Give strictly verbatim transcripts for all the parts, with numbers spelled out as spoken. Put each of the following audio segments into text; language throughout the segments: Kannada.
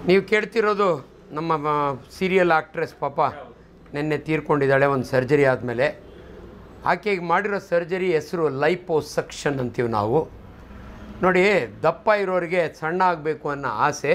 ನೀವು ಕೇಳ್ತಿರೋದು ನಮ್ಮ ಸೀರಿಯಲ್ ಆಕ್ಟ್ರೆಸ್ ಪಾಪ ನಿನ್ನೆ ತೀರ್ಕೊಂಡಿದ್ದಾಳೆ ಒಂದು ಸರ್ಜರಿ ಆದಮೇಲೆ. ಆಕೆಗೆ ಮಾಡಿರೋ ಸರ್ಜರಿ ಹೆಸರು ಲೈಪೋಸಕ್ಷನ್ ಅಂತೀವಿ ನಾವು. ನೋಡಿ, ದಪ್ಪ ಇರೋರಿಗೆ ಸಣ್ಣ ಆಗಬೇಕು ಅನ್ನೋ ಆಸೆ,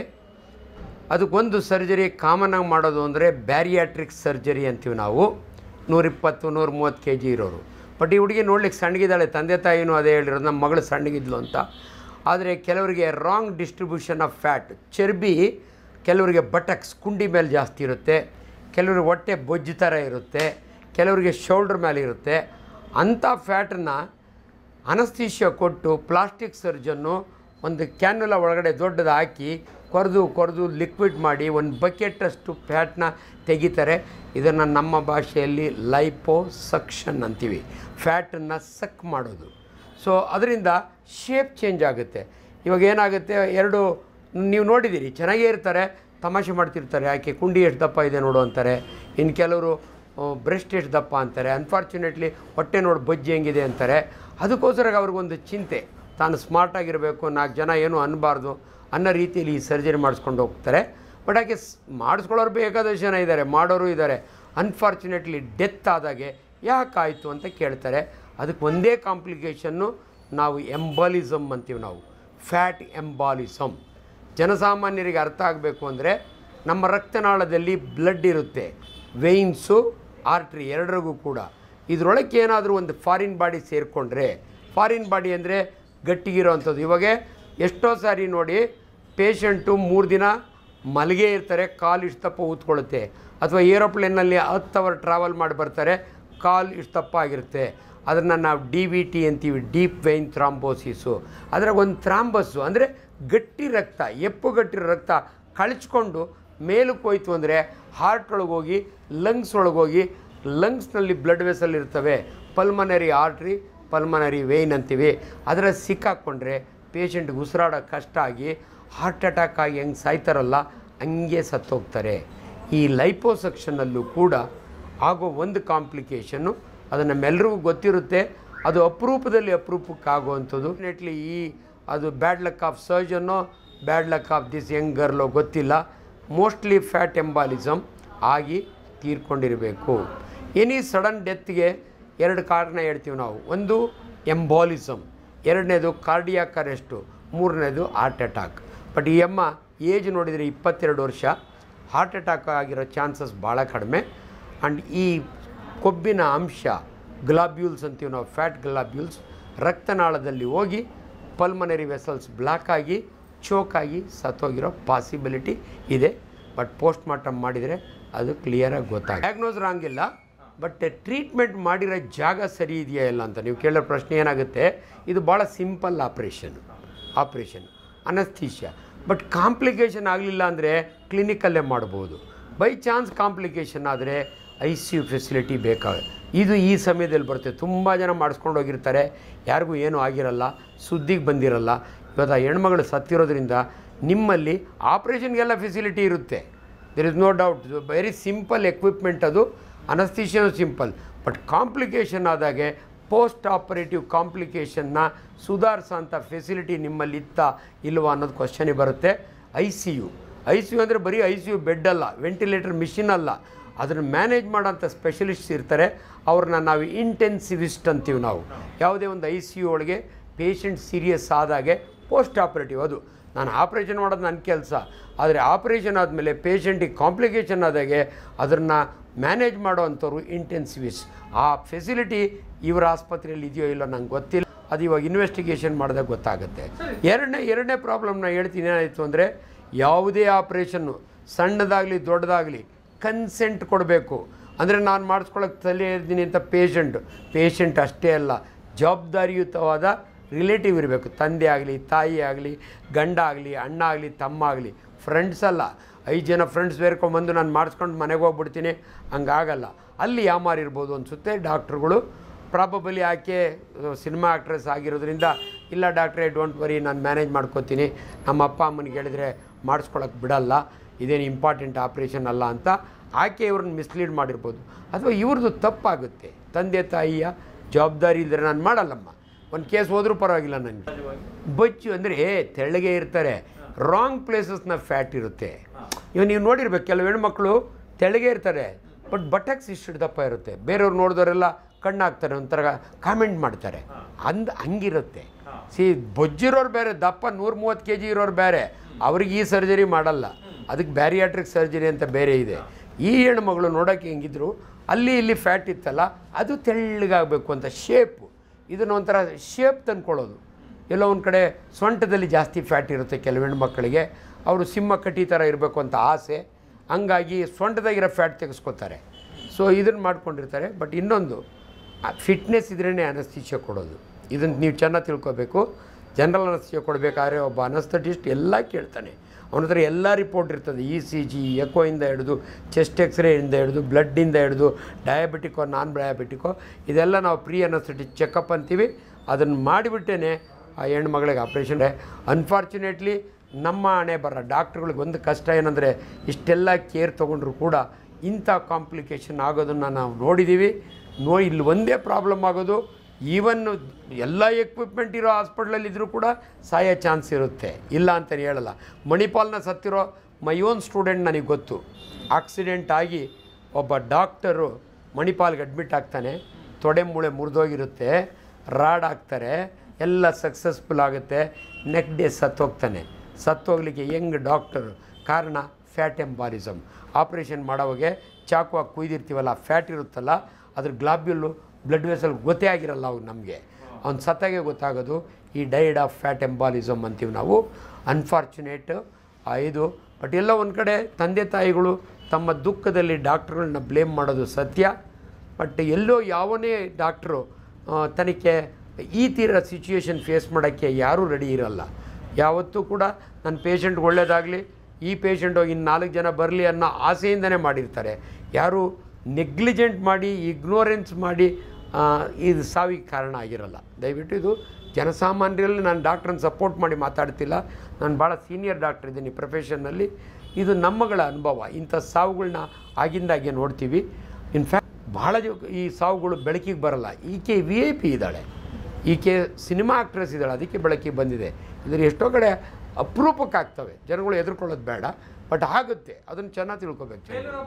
ಅದಕ್ಕೊಂದು ಸರ್ಜರಿ ಕಾಮನಾಗಿ ಮಾಡೋದು ಅಂದರೆ ಬ್ಯಾರಿಯಾಟ್ರಿಕ್ ಸರ್ಜರಿ ಅಂತೀವಿ ನಾವು. ನೂರಿಪ್ಪತ್ತು ನೂರ ಮೂವತ್ತು ಕೆ ಜಿ ಇರೋರು. ಬಟ್ ಈ ಹುಡುಗಿ ನೋಡ್ಲಿಕ್ಕೆ ಸಣ್ಣಗಿದ್ದಾಳೆ, ತಂದೆ ತಾಯಿನೂ ಅದೇ ಹೇಳಿರೋದು, ನಮ್ಮ ಮಗಳು ಸಣ್ಣಗಿದ್ಲು ಅಂತ. ಆದರೆ ಕೆಲವರಿಗೆ ರಾಂಗ್ ಡಿಸ್ಟ್ರಿಬ್ಯೂಷನ್ ಆಫ್ ಫ್ಯಾಟ್, ಚರ್ಬಿ ಕೆಲವರಿಗೆ ಬಟಕ್ಸ್ ಕುಂಡಿ ಮೇಲೆ ಜಾಸ್ತಿ ಇರುತ್ತೆ, ಕೆಲವರಿಗೆ ಹೊಟ್ಟೆ ಬೊಜ್ಜು ಥರ ಇರುತ್ತೆ, ಕೆಲವರಿಗೆ ಶೋಲ್ಡ್ರ್ ಮೇಲೆ ಇರುತ್ತೆ. ಅಂಥ ಫ್ಯಾಟನ್ನು ಅನಸ್ಥೀಷಿಯಾ ಕೊಟ್ಟು ಪ್ಲಾಸ್ಟಿಕ್ ಸರ್ಜನ್ನು ಒಂದು ಕ್ಯಾನ್ಯುಲ ಒಳಗಡೆ ದೊಡ್ಡದು ಹಾಕಿ ಕೊರೆದು ಕೊರೆದು ಲಿಕ್ವಿಡ್ ಮಾಡಿ ಒಂದು ಬಕೆಟಷ್ಟು ಫ್ಯಾಟ್ನ ತೆಗಿತಾರೆ. ಇದನ್ನು ನಮ್ಮ ಭಾಷೆಯಲ್ಲಿ ಲೈಪೋಸಕ್ಷನ್ ಅಂತೀವಿ, ಫ್ಯಾಟನ್ನು ಸಕ್ ಮಾಡೋದು. ಸೊ ಅದರಿಂದ ಶೇಪ್ ಚೇಂಜ್ ಆಗುತ್ತೆ. ಇವಾಗ ಏನಾಗುತ್ತೆ, ಎರಡು ನೀವು ನೋಡಿದ್ದೀರಿ, ಚೆನ್ನಾಗೇ ಇರ್ತಾರೆ, ತಮಾಷೆ ಮಾಡ್ತಿರ್ತಾರೆ, ಯಾಕೆ ಕುಂಡಿ ಎಷ್ಟು ದಪ್ಪ ಇದೆ ನೋಡು ಅಂತಾರೆ. ಇನ್ನು ಕೆಲವರು ಬ್ರೆಸ್ಟ್ ಎಷ್ಟು ದಪ್ಪ ಅಂತಾರೆ, ಅನ್ಫಾರ್ಚುನೇಟ್ಲಿ ಹೊಟ್ಟೆ ನೋಡಿ ಬಜ್ಜಿ ಹೆಂಗಿದೆ ಅಂತಾರೆ. ಅದಕ್ಕೋಸ್ಕರ ಅವ್ರಿಗೊಂದು ಚಿಂತೆ, ತಾನು ಸ್ಮಾರ್ಟಾಗಿರಬೇಕು, ನಾಲ್ಕು ಜನ ಏನೂ ಅನ್ನಬಾರ್ದು ಅನ್ನೋ ರೀತಿಯಲ್ಲಿ ಈ ಸರ್ಜರಿ ಮಾಡಿಸ್ಕೊಂಡು ಹೋಗ್ತಾರೆ. ಬಟ್ ಯಾಕೆ ಮಾಡಿಸ್ಕೊಳ್ಳೋರು ಬೇಕಾದಷ್ಟು ಜನ ಇದ್ದಾರೆ, ಮಾಡೋರು ಇದ್ದಾರೆ. ಅನ್ಫಾರ್ಚುನೇಟ್ಲಿ ಡೆತ್ ಆದಾಗೆ ಯಾಕಾಯಿತು ಅಂತ ಕೇಳ್ತಾರೆ. ಅದಕ್ಕೆ ಒಂದೇ ಕಾಂಪ್ಲಿಕೇಶನ್ನು ನಾವು ಎಂಬಾಲಿಸಮ್ ಅಂತೀವಿ ನಾವು, ಫ್ಯಾಟ್ ಎಂಬಾಲಿಸಮ್. ಜನಸಾಮಾನ್ಯರಿಗೆ ಅರ್ಥ ಆಗಬೇಕು ಅಂದರೆ, ನಮ್ಮ ರಕ್ತನಾಳದಲ್ಲಿ ಬ್ಲಡ್ ಇರುತ್ತೆ, ವೆಯಿನ್ಸು ಆರ್ಟ್ರಿ ಎರಡರಿಗೂ ಕೂಡ. ಇದರೊಳಗೆ ಏನಾದರೂ ಒಂದು ಫಾರಿನ್ ಬಾಡಿ ಸೇರಿಕೊಂಡ್ರೆ, ಫಾರಿನ್ ಬಾಡಿ ಅಂದರೆ ಗಟ್ಟಿಗಿರೋ ಅಂಥದ್ದು. ಇವಾಗ ಎಷ್ಟೋ ಸಾರಿ ನೋಡಿ, ಪೇಷಂಟು ಮೂರು ದಿನ ಮಲಗೇ ಇರ್ತಾರೆ, ಕಾಲು ಇಷ್ಟು ತಪ್ಪ ಊದ್ಕೊಳ್ಳುತ್ತೆ. ಅಥವಾ ಏರೋಪ್ಲೇನಲ್ಲಿ ಹತ್ತು ಅವರ್ ಟ್ರಾವೆಲ್ ಮಾಡಿ ಬರ್ತಾರೆ, ಕಾಲು ಇಷ್ಟು ತಪ್ಪ ಆಗಿರುತ್ತೆ. ಅದನ್ನು ನಾವು ಡಿ ವಿ ಟಿ ಅಂತೀವಿ, ಡೀಪ್ ವೆಯ್ನ್ ಥ್ರಾಂಬೋಸಿಸು. ಅದ್ರಾಗ ಒಂದು ಥ್ರಾಂಬಸ್ಸು ಅಂದರೆ ಗಟ್ಟಿ ರಕ್ತ, ಎಪ್ಪು ಗಟ್ಟಿರೋ ರಕ್ತ ಕಳಚ್ಕೊಂಡು ಮೇಲಕ್ಕೆ ಹೋಯ್ತು ಅಂದರೆ ಹಾರ್ಟ್ ಒಳಗೋಗಿ ಲಂಗ್ಸ್ ಒಳಗೋಗಿ, ಲಂಗ್ಸ್ನಲ್ಲಿ ಬ್ಲಡ್ ವೆಸಲ್ ಇರ್ತವೆ, ಪಲ್ಮನರಿ ಆರ್ಟ್ರಿ, ಪಲ್ಮನರಿ ವೆಯ್ನ್ ಅಂತೀವಿ. ಅದರ ಸಿಕ್ಕಾಕ್ಕೊಂಡ್ರೆ ಪೇಷಂಟ್ಗೆ ಉಸಿರಾಡೋ ಕಷ್ಟ ಆಗಿ ಹಾರ್ಟ್ ಅಟ್ಯಾಕ್ ಆಗಿ ಹೆಂಗೆ ಸಾಯ್ತಾರಲ್ಲ ಹಂಗೆ ಸತ್ತೋಗ್ತಾರೆ. ಈ ಲೈಪೋಸಕ್ಷನಲ್ಲೂ ಕೂಡ ಆಗೋ ಒಂದು ಕಾಂಪ್ಲಿಕೇಶನ್ನು, ಅದು ನಮ್ಮೆಲ್ಲರಿಗೂ ಗೊತ್ತಿರುತ್ತೆ, ಅದು ಅಪರೂಪದಲ್ಲಿ ಅಪರೂಪಕ್ಕಾಗುವಂಥದ್ದು. ಡೆಫಿನೆಟ್ಲಿ ಈ ಅದು ಬ್ಯಾಡ್ ಲಕ್ ಆಫ್ ಸರ್ಜನ್ನೋ bad luck of this young ಗರ್ಲೋ ಗೊತ್ತಿಲ್ಲ, ಮೋಸ್ಟ್ಲಿ ಫ್ಯಾಟ್ ಎಂಬಾಲಿಸಮ್ ಆಗಿ ತೀರ್ಕೊಂಡಿರಬೇಕು. ಎನಿ ಸಡನ್ ಡೆತ್ಗೆ ಎರಡು ಕಾರಣ ಹೇಳ್ತೀವಿ ನಾವು. ಒಂದು ಎಂಬಾಲಿಸಮ್, ಎರಡನೇದು ಕಾರ್ಡಿಯಾಕ್ ಅರೆಸ್ಟು, ಮೂರನೇದು ಹಾರ್ಟ್ ಅಟ್ಯಾಕ್. ಬಟ್ ಈ ಅಮ್ಮ ಏಜ್ ನೋಡಿದರೆ ಇಪ್ಪತ್ತೆರಡು ವರ್ಷ, ಹಾರ್ಟ್ ಅಟ್ಯಾಕ್ ಆಗಿರೋ ಚಾನ್ಸಸ್ ಭಾಳ ಕಡಿಮೆ. ಆ್ಯಂಡ್ ಈ ಕೊಬ್ಬಿನ ಅಂಶ, ಗ್ಲಾಬ್ಯೂಲ್ಸ್ ಅಂತೀವಿ ನಾವು, ಫ್ಯಾಟ್ ಗ್ಲಾಬ್ಯೂಲ್ಸ್ ರಕ್ತನಾಳದಲ್ಲಿ ಹೋಗಿ ಪಲ್ಮನರಿ ವೆಸಲ್ಸ್ ಬ್ಲಾಕ್ ಆಗಿ ಚೋಕಾಗಿ ಸತ್ತೋಗಿರೋ ಪಾಸಿಬಿಲಿಟಿ ಇದೆ. ಬಟ್ ಪೋಸ್ಟ್ ಮಾರ್ಟಮ್ ಮಾಡಿದರೆ ಅದು ಕ್ಲಿಯರಾಗಿ ಗೊತ್ತಾಗುತ್ತೆ. ಡಯಾಗ್ನೋಸ್ ರಾಂಗ್ ಇಲ್ಲ, ಬಟ್ ಟ್ರೀಟ್ಮೆಂಟ್ ಮಾಡಿರೋ ಜಾಗ ಸರಿ ಇದೆಯಾ ಇಲ್ಲ ಅಂತ ನೀವು ಕೇಳೋ ಪ್ರಶ್ನೆ ಏನಾಗುತ್ತೆ. ಇದು ಭಾಳ simple operation operation anaesthesia. But complication ಆಗಲಿಲ್ಲ ಅಂದರೆ ಕ್ಲಿನಿಕಲ್ಲೇ ಮಾಡ್ಬೋದು. ಬೈ ಚಾನ್ಸ್ ಕಾಂಪ್ಲಿಕೇಶನ್ ಆದರೆ ಐ ಸಿ ಯು ಫೆಸಿಲಿಟಿ ಬೇಕಾಗುತ್ತೆ. ಇದು ಈ ಸಮಯದಲ್ಲಿ ಬರುತ್ತೆ. ತುಂಬ ಜನ ಮಾಡಿಸ್ಕೊಂಡು ಹೋಗಿರ್ತಾರೆ, ಯಾರಿಗೂ ಏನೂ ಆಗಿರಲ್ಲ, ಸುದ್ದಿಗೆ ಬಂದಿರಲ್ಲ. ಇವತ್ತು ಆ ಹೆಣ್ಮಗಳು ಸತ್ತಿರೋದ್ರಿಂದ ನಿಮ್ಮಲ್ಲಿ ಆಪ್ರೇಷನ್ಗೆಲ್ಲ ಫೆಸಿಲಿಟಿ ಇರುತ್ತೆ, there is no doubt. Very simple equipment ಅದು, ಅನಸ್ಥೀಷಿಯನು ಸಿಂಪಲ್. ಬಟ್ ಕಾಂಪ್ಲಿಕೇಶನ್ ಆದಾಗೆ ಪೋಸ್ಟ್ ಆಪರೇಟಿವ್ ಕಾಂಪ್ಲಿಕೇಶನ್ನ ಸುಧಾರಿಸೋಂಥ ಫೆಸಿಲಿಟಿ ನಿಮ್ಮಲ್ಲಿ ಇತ್ತಾ ಇಲ್ವಾ ಅನ್ನೋದು ಕ್ವಶನಿಗೆ ಬರುತ್ತೆ. I C U I C U ಅಂದರೆ ಬರೀ ಐ ಸಿ ಯು ಬೆಡ್ ಅಲ್ಲ, ವೆಂಟಿಲೇಟರ್ ಮಿಷಿನ್ ಅಲ್ಲ, ಅದನ್ನು ಮ್ಯಾನೇಜ್ ಮಾಡೋಂಥ ಸ್ಪೆಷಲಿಸ್ಟ್ಸ್ ಇರ್ತಾರೆ. ಅವ್ರನ್ನ ನಾವು ಇಂಟೆನ್ಸಿವಿಸ್ಟ್ ಅಂತೀವಿ ನಾವು. ಯಾವುದೇ ಒಂದು ಐ ಸಿ ಯು ಒಳಗೆ ಪೇಷಂಟ್ ಸೀರಿಯಸ್ ಆದಾಗೆ ಪೋಸ್ಟ್ ಆಪ್ರೇಟಿವ್, ಅದು ನಾನು ಆಪ್ರೇಷನ್ ಮಾಡೋದು ನನ್ನ ಕೆಲಸ. ಆದರೆ ಆಪ್ರೇಷನ್ ಆದಮೇಲೆ ಪೇಷಂಟಿಗೆ ಕಾಂಪ್ಲಿಕೇಶನ್ ಆದಾಗೆ ಅದನ್ನು ಮ್ಯಾನೇಜ್ ಮಾಡೋ ಅಂಥವ್ರು ಇಂಟೆನ್ಸಿವಿಸ್ಟ್. ಆ ಫೆಸಿಲಿಟಿ ಇವರ ಆಸ್ಪತ್ರೆಯಲ್ಲಿ ಇದೆಯೋ ಇಲ್ಲೋ ನಂಗೆ ಗೊತ್ತಿಲ್ಲ, ಅದು ಇವಾಗ ಇನ್ವೆಸ್ಟಿಗೇಷನ್ ಮಾಡಿದಾಗ ಗೊತ್ತಾಗುತ್ತೆ. ಎರಡನೇ ಎರಡನೇ ಪ್ರಾಬ್ಲಮ್ನ ಹೇಳ್ತೀನಿ. ಏನಾಯಿತು ಅಂದರೆ, ಯಾವುದೇ ಆಪ್ರೇಷನ್ನು ಸಣ್ಣದಾಗಲಿ ದೊಡ್ಡದಾಗಲಿ ಕನ್ಸೆಂಟ್ ಕೊಡಬೇಕು. ಅಂದರೆ ನಾನು ಮಾಡಿಸ್ಕೊಳ್ಳೋಕೆ ತಲೆ ಇರ್ತೀನಿ ಅಂತ ಪೇಷಂಟ್ ಪೇಷಂಟ್ ಅಷ್ಟೇ ಅಲ್ಲ, ಜವಾಬ್ದಾರಿಯುತವಾದ ರಿಲೇಟಿವ್ ಇರಬೇಕು. ತಂದೆ ಆಗಲಿ, ತಾಯಿ ಆಗಲಿ, ಗಂಡ ಆಗಲಿ, ಅಣ್ಣ ಆಗಲಿ, ತಮ್ಮ ಆಗಲಿ, ಫ್ರೆಂಡ್ಸ್ ಅಲ್ಲ. ಐದು ಜನ ಫ್ರೆಂಡ್ಸ್ ಬೇರ್ಕೊಂಡ್ಬಂದು ನಾನು ಮಾಡಿಸ್ಕೊಂಡು ಮನೆಗೆ ಹೋಗ್ಬಿಡ್ತೀನಿ, ಹಂಗಾಗಲ್ಲ. ಅಲ್ಲಿ ಯಾಮಾರಿರ್ಬೋದು ಅನಿಸುತ್ತೆ. ಡಾಕ್ಟ್ರುಗಳು ಪ್ರಾಬಬಲಿ ಆಕೆ ಸಿನಿಮಾ ಆ್ಯಕ್ಟ್ರೆಸ್ ಆಗಿರೋದ್ರಿಂದ, ಇಲ್ಲ ಡಾಕ್ಟ್ರೇ ಡೋಂಟ್ ವರಿ, ನಾನು ಮ್ಯಾನೇಜ್ ಮಾಡ್ಕೋತೀನಿ, ನಮ್ಮ ಅಪ್ಪ ಅಮ್ಮನಿಗೆ ಹೇಳಿದ್ರೆ ಮಾಡಿಸ್ಕೊಳಕ್ಕೆ ಬಿಡಲ್ಲ, ಇದೇನು ಇಂಪಾರ್ಟೆಂಟ್ ಆಪ್ರೇಷನ್ ಅಲ್ಲ ಅಂತ ಆಕೆ ಇವ್ರನ್ನ ಮಿಸ್ಲೀಡ್ ಮಾಡಿರ್ಬೋದು. ಅಥವಾ ಇವ್ರದ್ದು ತಪ್ಪಾಗುತ್ತೆ, ತಂದೆ ತಾಯಿಯ ಜವಾಬ್ದಾರಿ ಇದ್ದರೆ ನಾನು ಮಾಡಲ್ಲಮ್ಮ, ಒಂದು ಕೇಸ್ ಹೋದರೂ ಪರವಾಗಿಲ್ಲ ನನಗೆ. ಬೊಚ್ಚು ಅಂದರೆ ತೆಳ್ಳಗೆ ಇರ್ತಾರೆ, ರಾಂಗ್ ಪ್ಲೇಸಸ್ನ ಫ್ಯಾಟ್ ಇರುತ್ತೆ. ಇವಾಗ ನೀವು ನೋಡಿರ್ಬೇಕು, ಕೆಲವು ಹೆಣ್ಮಕ್ಳು ತೆಳಗೆ ಇರ್ತಾರೆ ಬಟ್ ಬಟಕ್ಸ್ ಇಷ್ಟು ದಪ್ಪ ಇರುತ್ತೆ. ಬೇರೆಯವ್ರು ನೋಡಿದವರೆಲ್ಲ ಕಣ್ಣು ಹಾಕ್ತಾರೆ, ಒಂಥರ ಕಾಮೆಂಟ್ ಮಾಡ್ತಾರೆ. ಅಂದ್ ಹಂಗಿರುತ್ತೆ. ಸಿ ಬೊಜ್ಜಿರೋರು ಬೇರೆ, ದಪ್ಪ ನೂರ ಮೂವತ್ತು ಕೆ ಜಿ ಇರೋರು ಬೇರೆ, ಅವ್ರಿಗೆ ಈ ಸರ್ಜರಿ ಮಾಡಲ್ಲ. ಅದಕ್ಕೆ ಬ್ಯಾರಿಯಾಟ್ರಿಕ್ ಸರ್ಜರಿ ಅಂತ ಬೇರೆ ಇದೆ. ಈ ಹೆಣ್ಮಗಳು ನೋಡೋಕ್ಕೆ ಹೆಂಗಿದ್ರು ಅಲ್ಲಿ ಇಲ್ಲಿ ಫ್ಯಾಟ್ ಇತ್ತಲ್ಲ, ಅದು ತೆಳ್ಳಗಾಗಬೇಕು ಅಂತ ಶೇಪು. ಇದನ್ನು ಒಂಥರ ಶೇಪ್ ತಂದ್ಕೊಳ್ಳೋದು. ಎಲ್ಲೋ ಒಂದು ಕಡೆ ಸೊಂಟದಲ್ಲಿ ಜಾಸ್ತಿ ಫ್ಯಾಟ್ ಇರುತ್ತೆ ಕೆಲವು ಹೆಣ್ಮಕ್ಳಿಗೆ, ಅವರು ಸಿಂಹ ಕಟ್ಟಿ ಥರ ಇರಬೇಕು ಅಂತ ಆಸೆ, ಹಂಗಾಗಿ ಸೊಂಟದಾಗಿರೋ ಫ್ಯಾಟ್ ತೆಗೆಸ್ಕೊತಾರೆ. ಸೊ ಇದನ್ನು ಮಾಡ್ಕೊಂಡಿರ್ತಾರೆ. ಬಟ್ ಇನ್ನೊಂದು ಫಿಟ್ನೆಸ್ ಇದ್ರೇ ಅನಸ್ತೀಶಿಯಾ ಕೊಡೋದು. ಇದನ್ನು ನೀವು ಚೆನ್ನಾಗಿ ತಿಳ್ಕೊಬೇಕು. ಜನರಲ್ ಅನಸ್ತೀಶಿಯಾ ಕೊಡಬೇಕಾದ್ರೆ ಒಬ್ಬ ಅನಸ್ಥೆಟಿಸ್ಟ್ ಎಲ್ಲ ಕೇಳ್ತಾನೆ. ಅವನ ಹತ್ರ ಎಲ್ಲ ರಿಪೋರ್ಟ್ ಇರ್ತದೆ, ಇ ಸಿ ಜಿ, ಎಕೋಯಿಂದ ಹಿಡಿದು ಚೆಸ್ಟ್ ಎಕ್ಸ್ರೇಯಿಂದ ಹಿಡಿದು ಬ್ಲಡ್ಡಿಂದ ಹಿಡಿದು ಡಯಾಬಿಟಿಕೋ ನಾನ್ ಡಯಾಬಿಟಿಕೋ ಇದೆಲ್ಲ ನಾವು ಪ್ರೀ ಅನಸ್ಥೆಟಿಕ್ ಚೆಕಪ್ ಅಂತೀವಿ. ಅದನ್ನು ಮಾಡಿಬಿಟ್ಟೇ ಆ ಹೆಣ್ಮಗಳಿಗೆ ಆಪ್ರೇಷನ್. ಅನ್ಫಾರ್ಚುನೇಟ್ಲಿ ನಮ್ಮ ಹಣೆ ಬರ ಡಾಕ್ಟ್ರುಗಳಿಗೆ ಒಂದು ಕಷ್ಟ ಏನಂದರೆ, ಇಷ್ಟೆಲ್ಲ ಕೇರ್ ತೊಗೊಂಡ್ರು ಕೂಡ ಇಂಥ ಕಾಂಪ್ಲಿಕೇಶನ್ ಆಗೋದನ್ನು ನಾವು ನೋಡಿದ್ದೀವಿ. ನೋ ಇಲ್ಲಿ ಒಂದೇ ಪ್ರಾಬ್ಲಮ್ ಆಗೋದು, ಈವನ್ ಎಲ್ಲ ಎಕ್ವಿಪ್ಮೆಂಟ್ ಇರೋ ಹಾಸ್ಪಿಟ್ಲಲ್ಲಿದ್ದರೂ ಕೂಡ ಸಾಯೋ ಚಾನ್ಸ್ ಇರುತ್ತೆ, ಇಲ್ಲ ಅಂತಲೇ ಹೇಳಲ್ಲ. ಮಣಿಪಾಲ್ನ ಸತ್ತಿರೋ ಮೈ ಓನ್ ಸ್ಟೂಡೆಂಟ್ ನನಗೆ ಗೊತ್ತು. ಆಕ್ಸಿಡೆಂಟ್ ಆಗಿ ಒಬ್ಬ ಡಾಕ್ಟರು ಮಣಿಪಾಲ್ಗೆ ಅಡ್ಮಿಟ್ ಆಗ್ತಾನೆ, ತೊಡೆ ಮೂಳೆ ಮುರಿದೋಗಿರುತ್ತೆ, ರಾಡ್ ಹಾಕ್ತಾರೆ, ಎಲ್ಲ ಸಕ್ಸಸ್ಫುಲ್ ಆಗುತ್ತೆ. Next day ಸತ್ತೋಗ್ತಾನೆ. ಸತ್ತೋಗ್ಲಿಕ್ಕೆ ಹೆಂಗೆ ಡಾಕ್ಟರು? ಕಾರಣ ಫ್ಯಾಟ್ ಎಂಬಾಲಿಸಮ್. ಆಪ್ರೇಷನ್ ಮಾಡೋವಾಗೆ ಚಾಕುವಾಗಿ ಕುಯ್ದಿರ್ತೀವಲ್ಲ, ಫ್ಯಾಟ್ ಇರುತ್ತಲ್ಲ, ಅದ್ರ ಗ್ಲಾಬ್ಯುಲ್ಲು ಬ್ಲಡ್ ವೆಸಲ್ ಗೊತ್ತೇ ಆಗಿರಲ್ಲ ಅವಾಗ ನಮಗೆ. ಅವ್ನು ಸತ್ತಾಗೆ ಗೊತ್ತಾಗೋದು. ಈ ಡೈಡ್ ಆಫ್ ಫ್ಯಾಟ್ ಎಂಬಾಲಿಸಮ್ ಅಂತೀವಿ ನಾವು. ಅನ್ಫಾರ್ಚುನೇಟ್ ಇದು. ಬಟ್ ಎಲ್ಲ ಒಂದು ಕಡೆ ತಂದೆ ತಾಯಿಗಳು ತಮ್ಮ ದುಃಖದಲ್ಲಿ ಡಾಕ್ಟ್ರುಗಳನ್ನ ಬ್ಲೇಮ್ ಮಾಡೋದು ಸತ್ಯ. ಬಟ್ ಎಲ್ಲೋ ಯಾವನೇ ಡಾಕ್ಟ್ರು ತನಗೆ ಈ ಥರ ಸಿಚುಯೇಷನ್ ಫೇಸ್ ಮಾಡೋಕ್ಕೆ ಯಾರೂ ರೆಡಿ ಇರಲ್ಲ. ಯಾವತ್ತೂ ಕೂಡ ನನ್ನ ಪೇಷಂಟ್ಗೆ ಒಳ್ಳೆಯದಾಗಲಿ, ಈ ಪೇಷಂಟ್ ಹೋಗಿ ಇನ್ನು ನಾಲ್ಕು ಜನ ಬರಲಿ ಅನ್ನೋ ಆಸೆಯಿಂದನೇ ಮಾಡಿರ್ತಾರೆ. ಯಾರೂ ನೆಗ್ಲಿಜೆಂಟ್ ಮಾಡಿ ಇಗ್ನೋರೆನ್ಸ್ ಮಾಡಿ ಇದು ಸಾವಿಗೆ ಕಾರಣ ಆಗಿರಲ್ಲ. ದಯವಿಟ್ಟು ಇದು ಜನಸಾಮಾನ್ಯರಲ್ಲಿ ನಾನು ಡಾಕ್ಟ್ರನ್ನ ಸಪೋರ್ಟ್ ಮಾಡಿ ಮಾತಾಡ್ತಿಲ್ಲ. ನಾನು ಭಾಳ ಸೀನಿಯರ್ ಡಾಕ್ಟ್ರ್ ಇದ್ದೀನಿ ಪ್ರೊಫೆಷನ್ನಲ್ಲಿ. ಇದು ನಮ್ಮಗಳ ಅನುಭವ. ಇಂಥ ಸಾವುಗಳನ್ನ ಆಗಿಂದಾಗೆ ನೋಡ್ತೀವಿ. ಇನ್ಫ್ಯಾಕ್ಟ್ ಭಾಳ ಈ ಸಾವುಗಳು ಬೆಳಕಿಗೆ ಬರಲ್ಲ. ಈಕೆ ವಿ ಐ ಪಿ ಇದ್ದಾಳೆ, ಈಕೆ ಸಿನಿಮಾ ಆಕ್ಟ್ರೆಸ್ ಇದ್ದಾಳೆ, ಅದಕ್ಕೆ ಬೆಳಕಿಗೆ ಬಂದಿದೆ. ಇದ್ರ ಎಷ್ಟೋ ಕಡೆ ಅಪರೂಪಕ್ಕೆ ಆಗ್ತವೆ, ಜನಗಳು ಎದುರ್ಕೊಳ್ಳೋದು ಬೇಡ, ಬಟ್ ಆಗುತ್ತೆ. ಅದನ್ನು ಚೆನ್ನಾಗಿ ತಿಳ್ಕೊಬೇಕು.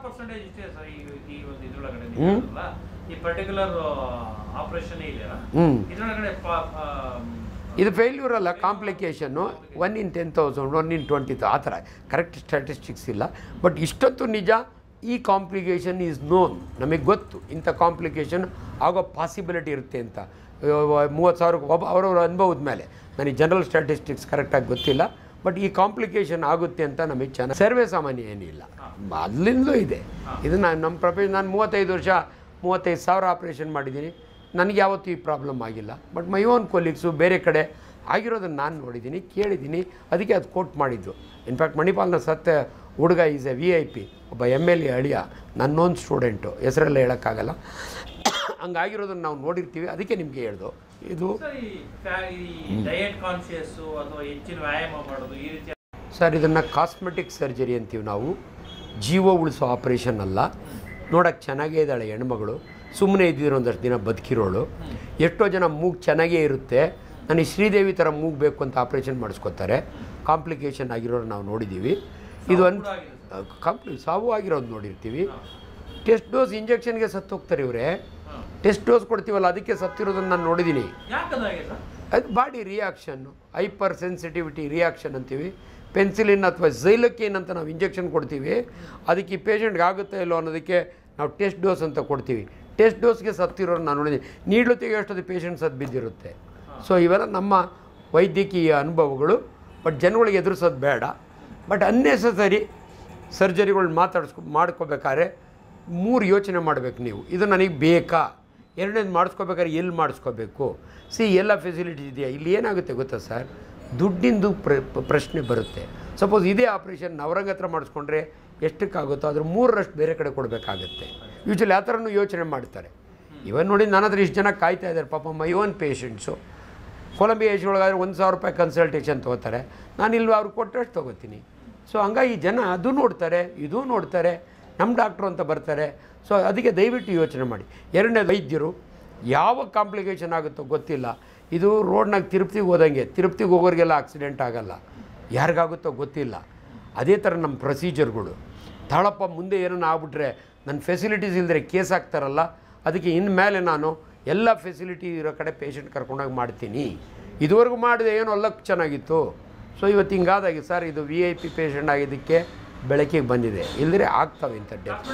ಇದು ಫೇಲ್ಯೂರ್ ಅಲ್ಲ, complication. One in ten thousand one in twenty ಆ ಥರ ಕರೆಕ್ಟ್ ಸ್ಟ್ಯಾಟಿಸ್ಟಿಕ್ಸ್ ಇಲ್ಲ. ಬಟ್ ಇಷ್ಟೊತ್ತು ನಿಜ, ಈ ಕಾಂಪ್ಲಿಕೇಶನ್ ಈಸ್ ನೋನ್. ನಮಗೆ ಗೊತ್ತು ಇಂಥ ಕಾಂಪ್ಲಿಕೇಶನ್ ಆಗೋ ಪಾಸಿಬಿಲಿಟಿ ಇರುತ್ತೆ ಅಂತ. ಮೂವತ್ತು ಸಾವಿರಕ್ಕೆ ಒಬ್ಬ ಅವರವ್ರ ಅನುಭವದ ಮೇಲೆ, ನನಗೆ ಜನರಲ್ ಸ್ಟ್ಯಾಟಿಸ್ಟಿಕ್ಸ್ ಕರೆಕ್ಟಾಗಿ ಗೊತ್ತಿಲ್ಲ. ಬಟ್ ಈ ಕಾಂಪ್ಲಿಕೇಶನ್ ಆಗುತ್ತೆ ಅಂತ ನಮಗೆ ಚೆನ್ನಾಗಿ ಸರ್ವೇ ಸಾಮಾನ್ಯ ಏನಿಲ್ಲ, ಅಲ್ಲಿಂದಲೂ ಇದೆ. ಇದು ನಾನು ನಮ್ಮ ಪ್ರೊಫೆಷನ್, ನಾನು ಮೂವತ್ತೈದು ವರ್ಷ ಮೂವತ್ತೈದು ಸಾವಿರ ಆಪ್ರೇಷನ್ ಮಾಡಿದ್ದೀನಿ, ನನಗೆ ಯಾವತ್ತೂ ಈ ಪ್ರಾಬ್ಲಮ್ ಆಗಿಲ್ಲ. ಬಟ್ ಮೈ ಓನ್ ಕೊಲೀಗ್ಸು ಬೇರೆ ಕಡೆ ಆಗಿರೋದನ್ನು ನಾನು ನೋಡಿದ್ದೀನಿ, ಕೇಳಿದ್ದೀನಿ, ಅದಕ್ಕೆ ಅದು ಕೋಟ್ ಮಾಡಿದ್ದು. ಇನ್ಫ್ಯಾಕ್ಟ್ ಮಣಿಪಾಲ್ನ ಸತ್ತ ಹುಡುಗ is a V I P, ಒಬ್ಬ ಎಮ್ ಎಲ್ ಎ ಅಳಿಯ, ನನ್ನೊಂದು ಸ್ಟೂಡೆಂಟು, ಹೆಸರೆಲ್ಲ ಹೇಳೋಕ್ಕಾಗಲ್ಲ. ಹಂಗಾಗಿರೋದನ್ನು ನಾವು ನೋಡಿರ್ತೀವಿ, ಅದಕ್ಕೆ ನಿಮಗೆ ಹೇಳ್ದು. ಇದು ಸರ್, ಇದನ್ನು ಕಾಸ್ಮೆಟಿಕ್ ಸರ್ಜರಿ ಅಂತೀವಿ ನಾವು. ಜೀವ ಉಳಿಸೋ ಆಪ್ರೇಷನ್ ಅಲ್ಲ. ನೋಡೋಕ್ಕೆ ಚೆನ್ನಾಗೇ ಇದ್ದಾಳೆ ಹೆಣ್ಮಗಳು, ಸುಮ್ಮನೆ ಇದ್ದಿರೋ ಒಂದಷ್ಟು ದಿನ ಬದುಕಿರೋಳು. ಎಷ್ಟೋ ಜನ ಮೂಗು ಚೆನ್ನಾಗೇ ಇರುತ್ತೆ, ನನಗೆ ಶ್ರೀದೇವಿ ಥರ ಮೂಗು ಬೇಕು ಅಂತ ಆಪ್ರೇಷನ್ ಮಾಡಿಸ್ಕೊತಾರೆ. ಕಾಂಪ್ಲಿಕೇಶನ್ ಆಗಿರೋರು ನಾವು ನೋಡಿದ್ದೀವಿ. ಇದು ಅನ್ ಕಾಂಪ್ಲಿ ಸಾವು ಆಗಿರೋದು ನೋಡಿರ್ತೀವಿ. ಟೆಸ್ಟ್ ಡೋಸ್ ಇಂಜೆಕ್ಷನ್ಗೆ ಸತ್ತೋಗ್ತಾರೆ ಇವರೇ. ಟೆಸ್ಟ್ ಡೋಸ್ ಕೊಡ್ತೀವಲ್ಲ, ಅದಕ್ಕೆ ಸತ್ತಿರೋದನ್ನು ನಾನು ನೋಡಿದ್ದೀನಿ. ಅದು body reaction, hyper sensitivity reaction ಅಂತೀವಿ. ಪೆನ್ಸಿಲಿನ್ ಅಥವಾ ಝೈಲೋಕೇನ್ ಅಂತ ನಾವು ಇಂಜೆಕ್ಷನ್ ಕೊಡ್ತೀವಿ. ಅದಕ್ಕೆ ಈ ಪೇಷಂಟ್ಗೆ ಆಗುತ್ತಾ ಇಲ್ಲೋ ಅನ್ನೋದಕ್ಕೆ ನಾವು ಟೆಸ್ಟ್ ಡೋಸ್ ಅಂತ ಕೊಡ್ತೀವಿ. ಟೆಸ್ಟ್ ಡೋಸ್ಗೆ ಸತ್ತಿರೋರು ನಾನು ನೋಡಿದ್ದೀನಿ. ನೀಡ್ಲು ತೆಗೆಯೋಷ್ಟೊಂದು ಪೇಷಂಟ್ ಸತ್ತು ಬಿದ್ದಿರುತ್ತೆ. ಸೊ ಇವೆಲ್ಲ ನಮ್ಮ ವೈದ್ಯಕೀಯ ಅನುಭವಗಳು. ಬಟ್ ಜನಗಳಿಗೆ ಎದುರಿಸೋದು ಬೇಡ. ಬಟ್ ಅನ್ನೆಸಸರಿ ಸರ್ಜರಿಗಳು ಮಾತಾಡಿಸ್ಕೊ ಮಾಡ್ಕೋಬೇಕಾದ್ರೆ ಮೂರು ಯೋಚನೆ ಮಾಡಬೇಕು ನೀವು. ಇದು ನನಗೆ ಬೇಕಾ, ಎರಡನೇದು ಮಾಡಿಸ್ಕೋಬೇಕಾದ್ರೆ ಎಲ್ಲಿ ಮಾಡಿಸ್ಕೋಬೇಕು, ಸಿ ಎಲ್ಲ ಫೆಸಿಲಿಟೀಸ್ ಇದೆಯಾ. ಇಲ್ಲಿ ಏನಾಗುತ್ತೆ ಗೊತ್ತಾ ಸರ್, ದುಡ್ಡಿಂದು ಪ್ರ ಪ್ರಶ್ನೆ ಬರುತ್ತೆ. ಸಪೋಸ್ ಇದೇ ಆಪ್ರೇಷನ್ ನವರಂಗ ಹತ್ರ ಮಾಡಿಸ್ಕೊಂಡ್ರೆ ಎಷ್ಟಕ್ಕಾಗುತ್ತೋ ಅದ್ರ ಮೂರರಷ್ಟು ಬೇರೆ ಕಡೆ ಕೊಡಬೇಕಾಗತ್ತೆ. ಯೂಶ್ವಲಿ ಆ ಥರನೂ ಯೋಚನೆ ಮಾಡ್ತಾರೆ. ಇವನ್ ನೋಡಿ, ನನ್ನ ಹತ್ರ ಇಷ್ಟು ಜನ ಕಾಯ್ತಾ ಇದ್ದಾರೆ ಪಾಪ, ಮೈ ಓನ್ ಪೇಷಂಟ್ಸು. ಕೊಲಂಬಿಯಾ ಏಜ್ ಒಳಗಾದ್ರೆ ಒಂದು ಸಾವಿರ ರೂಪಾಯಿ ಕನ್ಸಲ್ಟೇಷನ್ ತೊಗೋತಾರೆ, ನಾನು ಇಲ್ಲಿ ಅವ್ರಿಗೆ ಕೊಟ್ಟಷ್ಟು ತೊಗೋತೀನಿ. ಸೊ ಹಂಗಾಗಿ ಜನ ಅದು ನೋಡ್ತಾರೆ, ಇದೂ ನೋಡ್ತಾರೆ, ನಮ್ಮ ಡಾಕ್ಟ್ರು ಅಂತ ಬರ್ತಾರೆ. ಸೊ ಅದಕ್ಕೆ ದಯವಿಟ್ಟು ಯೋಚನೆ ಮಾಡಿ. ಎರಡನೇ, ವೈದ್ಯರು ಯಾವ ಕಾಂಪ್ಲಿಕೇಶನ್ ಆಗುತ್ತೋ ಗೊತ್ತಿಲ್ಲ. ಇದು ರೋಡ್ನಾಗ ತಿರುಪ್ತಿಗೆ ಹೋದಂಗೆ, ತಿರುಪ್ತಿಗೆ ಹೋಗೋರಿಗೆಲ್ಲ ಆಕ್ಸಿಡೆಂಟ್ ಆಗಲ್ಲ. ಯಾರಿಗಾಗುತ್ತೋ ಗೊತ್ತಿಲ್ಲ. ಅದೇ ಥರ ನಮ್ಮ ಪ್ರೊಸೀಜರ್ಗಳು. ತಾಳಪ್ಪ ಮುಂದೆ ಏನನ್ನ ಆಗ್ಬಿಟ್ರೆ ನನ್ನ ಫೆಸಿಲಿಟೀಸ್ ಇಲ್ಲದ್ರೆ ಕೇಸ್ ಆಗ್ತಾರಲ್ಲ, ಅದಕ್ಕೆ ಇನ್ಮೇಲೆ ನಾನು ಎಲ್ಲ ಫೆಸಿಲಿಟಿ ಇರೋ ಕಡೆ ಪೇಷಂಟ್ ಕರ್ಕೊಂಡೋಗಿ ಮಾಡ್ತೀನಿ. ಇದುವರೆಗೂ ಮಾಡಿದೆ ಏನೋ ಲಕ್ ಚೆನ್ನಾಗಿತ್ತು. ಸೊ ಇವತ್ತು ಹಿಂಗಾದಾಗಿ ಸರ್ ಇದು ವಿ ಐ ಪಿ ಪೇಷಂಟ್ ಆಗಿದ್ದಕ್ಕೆ ಬೆಳಕಿಗೆ ಬಂದಿದೆ, ಇಲ್ಲದ್ರೆ ಆಗ್ತವೆ ಇಂಥ ಡೆತ್.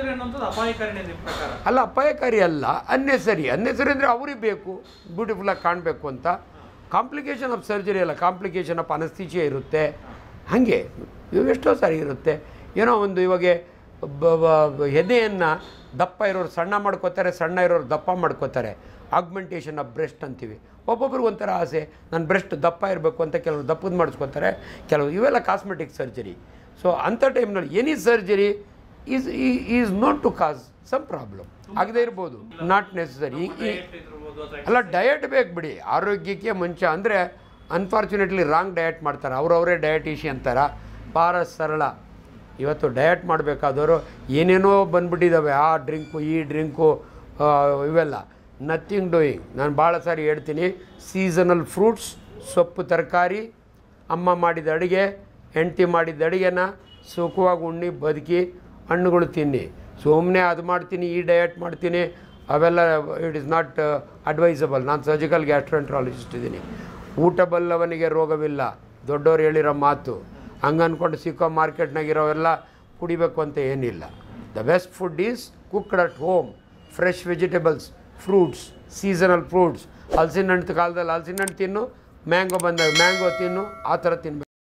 ಅಲ್ಲ ಅಪಾಯಕಾರಿ ಅಲ್ಲ, ಅನ್ನೆಸರಿ. ಅನ್ನೆಸರಿ ಅಂದರೆ ಅವ್ರಿಗೆ ಬೇಕು ಬ್ಯೂಟಿಫುಲ್ಲಾಗಿ ಕಾಣಬೇಕು ಅಂತ. ಕಾಂಪ್ಲಿಕೇಶನ್ ಆಫ್ ಸರ್ಜರಿ ಅಲ್ಲ, ಕಾಂಪ್ಲಿಕೇಶನ್ ಆಫ್ ಅನಸ್ಥೀಸಿಯಾ ಇರುತ್ತೆ. ಹಾಗೆ ಇವು ಎಷ್ಟೋ ಸಾರಿ ಇರುತ್ತೆ. ಏನೋ ಒಂದು ಇವಾಗ ಎದೆಯನ್ನು ದಪ್ಪ ಇರೋರು ಸಣ್ಣ ಮಾಡ್ಕೋತಾರೆ, ಸಣ್ಣ ಇರೋರು ದಪ್ಪ ಮಾಡ್ಕೋತಾರೆ. ಆಗ್ಮೆಂಟೇಷನ್ ಆಫ್ ಬ್ರೆಸ್ಟ್ ಅಂತೀವಿ. ಒಬ್ಬೊಬ್ರಿಗೆ ಒಂಥರ ಆಸೆ, ನನ್ನ ಬ್ರೆಸ್ಟ್ ದಪ್ಪ ಇರಬೇಕು ಅಂತ ಕೆಲವರು ದಪ್ಪದ ಮಾಡಿಸ್ಕೋತಾರೆ, ಕೆಲವು ಇವೆಲ್ಲ ಕಾಸ್ಮೆಟಿಕ್ ಸರ್ಜರಿ. ಸೊ ಅಂಥ ಟೈಮ್ನಲ್ಲಿ any surgery is is not to cause some problem ಆಗದೇ ಇರ್ಬೋದು, ನಾಟ್ ನೆಸಸರಿ. ಅಲ್ಲ ಡಯಟ್ ಬೇಕು ಬಿಡಿ, ಆರೋಗ್ಯಕ್ಕೆ ಮುಂಚೆ. ಅಂದರೆ ಅನ್ಫಾರ್ಚುನೇಟ್ಲಿ ರಾಂಗ್ ಡಯಟ್ ಮಾಡ್ತಾರೆ, ಅವರವರೇ ಡಯಟಿಷಿಯನ್ ಥರ. ಭಾಳ ಸರಳ. ಇವತ್ತು ಡಯಟ್ ಮಾಡಬೇಕಾದವರು ಏನೇನೋ ಬಂದ್ಬಿಟ್ಟಿದ್ದಾವೆ, ಆ ಡ್ರಿಂಕು ಈ ಡ್ರಿಂಕು ಇವೆಲ್ಲ. Nothing doing. ನಾನು ಭಾಳ ಸಾರಿ ಹೇಳ್ತೀನಿ, ಸೀಸನಲ್ ಫ್ರೂಟ್ಸ್, ಸೊಪ್ಪು ತರಕಾರಿ, ಅಮ್ಮ ಮಾಡಿದ ಅಡುಗೆ, ಹೆಂಡತಿ ಮಾಡಿದ ಅಡುಗೆನ ಸುಖವಾಗಿ ಉಣ್ಣಿ ಬದುಕಿ, ಹಣ್ಣುಗಳು ತಿನ್ನಿ. ಸುಮ್ಮನೆ ಅದು ಮಾಡ್ತೀನಿ ಈ ಡಯಟ್ ಮಾಡ್ತೀನಿ ಅವೆಲ್ಲ ಇಟ್ ಇಸ್ ನಾಟ್ ಅಡ್ವೈಸಬಲ್. ನಾನು ಸರ್ಜಿಕಲ್ ಗ್ಯಾಸ್ಟ್ರೋಎಂಟ್ರಾಲಜಿಸ್ಟ್ ಇದ್ದೀನಿ. ಊಟ ಬಲ್ಲವನಿಗೆ ರೋಗವಿಲ್ಲ, ದೊಡ್ಡವ್ರು ಹೇಳಿರೋ ಮಾತು. ಹಂಗೆ ಅಂದ್ಕೊಂಡು ಸಿಕ್ಕೋ ಮಾರ್ಕೆಟ್ನಾಗಿರೋವೆಲ್ಲ ಕುಡಿಬೇಕು ಅಂತ ಏನಿಲ್ಲ. The best food is cooked at home. Fresh vegetables, fruits, seasonal fruits. ಹಲಸಿನ ಹಣ್ಣು ಕಾಲದಲ್ಲಿ ಹಲಸಿನ ಹಣ್ಣು ತಿನ್ನು, ಮ್ಯಾಂಗೋ ಬಂದಾಗ ಮ್ಯಾಂಗೋ ತಿನ್ನು, ಆ ಥರ ತಿನ್ನಬೇಕು.